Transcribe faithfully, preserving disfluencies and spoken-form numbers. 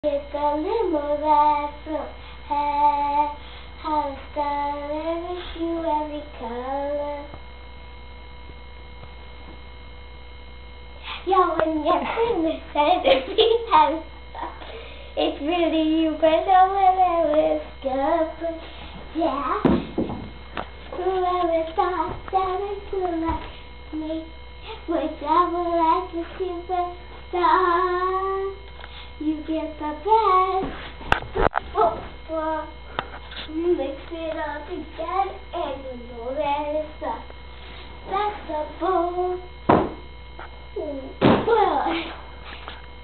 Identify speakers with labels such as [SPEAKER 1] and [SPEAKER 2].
[SPEAKER 1] It's a limo that floats hair, has a style, every shoe, every color. Yo, when you're in the center, it's really you, but no one ever discovered. Yeah, whoever thought that it could like me would travel like a superstar. You get the best. Oh, well, mix it all together.